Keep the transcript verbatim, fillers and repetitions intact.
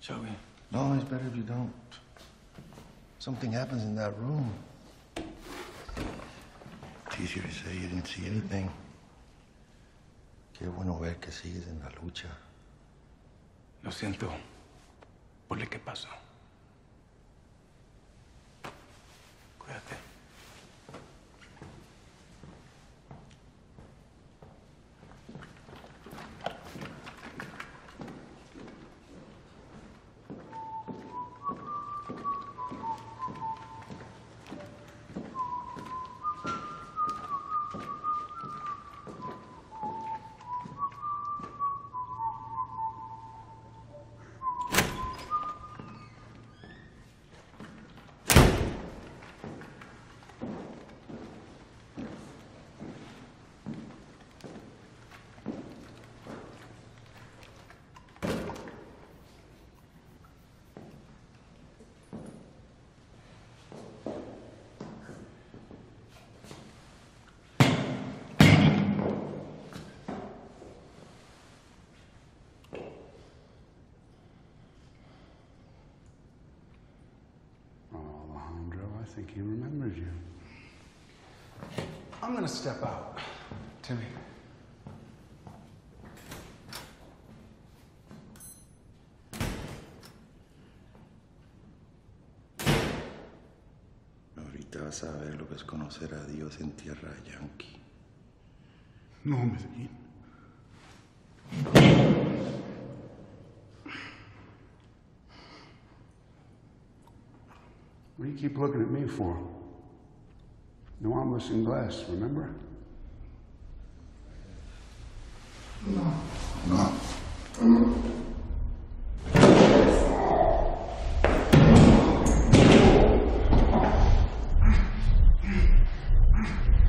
Shall we? No, it's better if you don't. Something happens in that room. It's easier to say you didn't see anything. Qué bueno ver que sigues en la lucha. Lo siento por lo que pasó. Cuídate. I think he remembers you. I'm gonna step out. Timmy. Ahorita vas a ver lo que es conocer a Dios en tierra yankee. No, Medellín. What do you keep looking at me for? No armless in glass, remember? No, no.